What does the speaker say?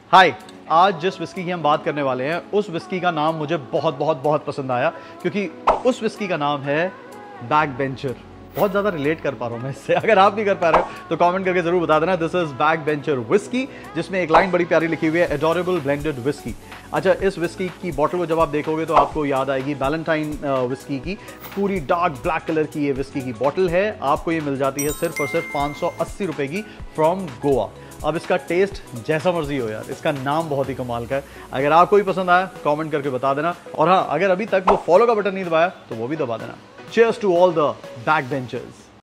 हाय, आज जिस विस्की की हम बात करने वाले हैं उस विस्की का नाम मुझे बहुत बहुत बहुत पसंद आया, क्योंकि उस विस्की का नाम है बैक बेंचर। बहुत ज़्यादा रिलेट कर पा रहा हूँ मैं इससे। अगर आप भी कर पा रहे हो तो कमेंट करके जरूर बता देना। This is back bencher whisky, जिसमें एक लाइन बड़ी प्यारी लिखी हुई है, एडोरेबल ब्लेंडेड विस्की। अच्छा, इस विस्की की बॉटल को जब आप देखोगे तो आपको याद आएगी वैलेंटाइन विस्की की। पूरी डार्क ब्लैक कलर की ये विस्की की बॉटल है। आपको ये मिल जाती है सिर्फ और सिर्फ 580 रुपए की फ्रॉम गोवा। अब इसका टेस्ट जैसा मर्जी हो यार, इसका नाम बहुत ही कमाल का है। अगर आपको भी पसंद आया कमेंट करके बता देना, और हाँ, अगर अभी तक वो फॉलो का बटन नहीं दबाया तो वो भी दबा देना। Cheers to all the back benchers.